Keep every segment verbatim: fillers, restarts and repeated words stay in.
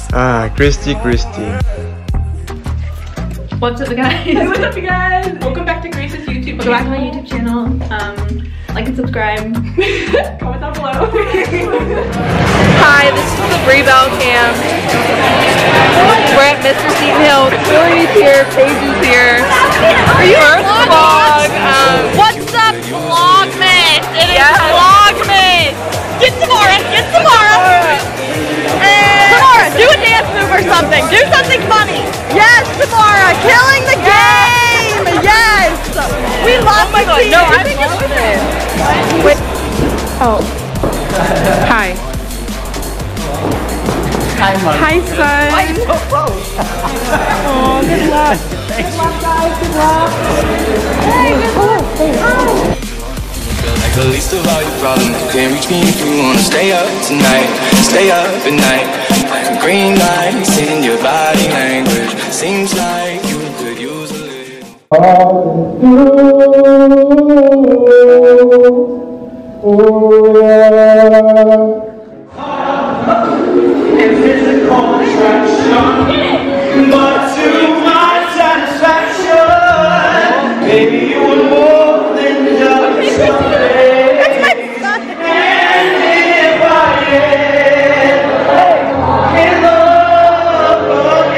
Ah, Christy, Christy. What's up, guys? What's up, you guys? Welcome back to Grace's YouTube channel. Welcome back to my YouTube channel. Um, like and subscribe. Comment down below. Hi, this is the Brebell Camp. We're at Mister Seton Hill. Corey's here. Paige is here. Are you first vlog? Um, What's up, Vlogmas? It is yes. Vlogmas. Get Samara. Get Samara. Samara, do a dance move or something. Do something funny. Yes, Samara, killing the game. Yes. We love oh my God. No, I love it. Wait. Oh. Hi. Hi, Mom. Hi, son. Why are you so close? Oh, good luck. Good luck, guys. Good luck. Hey, good luck. Hi. Like the least of all your problems. You can't reach me if you wanna stay up tonight. Stay up at night. Like a green light in your body language. Seems like you could use a little. Oh, yeah. And physical attraction, but to my satisfaction, baby, you were more than just something. And if I am in love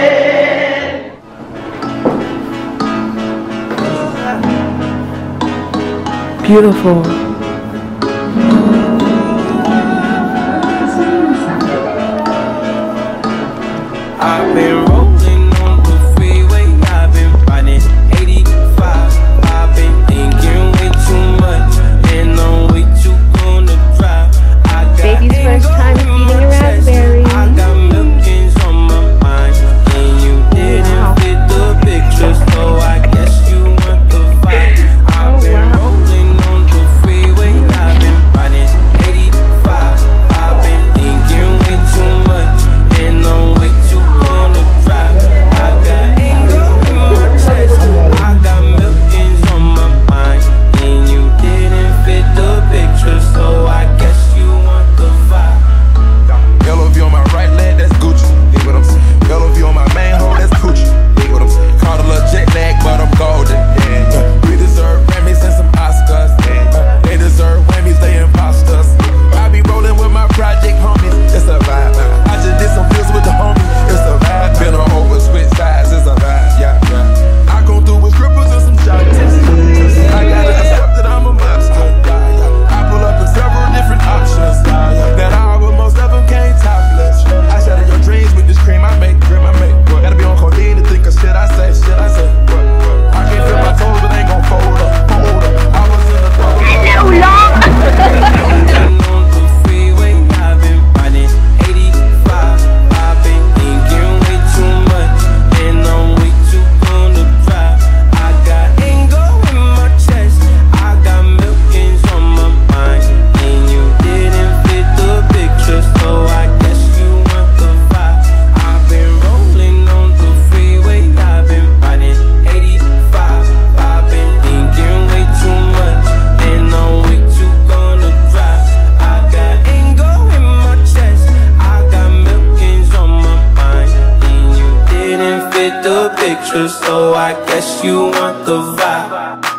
again. Beautiful. I've been rolling on the freeway, I've been riding eighty-five. I've been thinking way too much, and I'm way too gonna drive. I got Baby's first time eating a raspberry. I got milkins on my mind, and you didn't wow. fit the picture, so I guess you want the vibe. I've been oh, wow. rolling on the freeway, I've been riding eighty-five. I've been thinking way too much, and I'm way too gonna drive. I got anger in my chest, I got milkins on my mind, and you didn't fit the picture, so I guess you want the vibe. Yellow V on my right leg, that's Gucci. Dig what I'm saying. Yellow V on my main hole, that's Gucci. Dig what I'm saying. Caught a little jet lag, but I'm golden. Yeah, yeah. We deserve Grammys and some Oscars. Yeah, yeah. They deserve Whammies, they imposters. I be rolling with my project homies. It's a vibe. I just did some deals with the homies. It's a vibe. Been on over switch sides. It's a vibe. Yeah, yeah. I go through with scribbles and some shot tests. I gotta accept that I'm a monster. I pull up in several different options. That I but most of them can't topless. I shatter your dreams with this cream I make, cream I make. Boy, gotta be on codeine to think of shit I say, shit I say. Boy, boy. I can't feel my toes, but they ain't gon' fold up, fold up. I was in the door. Hello, long. On the freeway, I've been riding eighty-five. I've been thinking way too much, and I'm way too gonna drive. I got anger in my chest, I got milkins on my mind, and you didn't fit the picture, so I guess you want the vibe. I've been rolling on the freeway, I've been riding eighty-five. I've been thinking way too much, and I'm way too gonna drive. I got anger in my chest, I got milkins on my mind, and you didn't fit the picture, so I guess you want the vibe.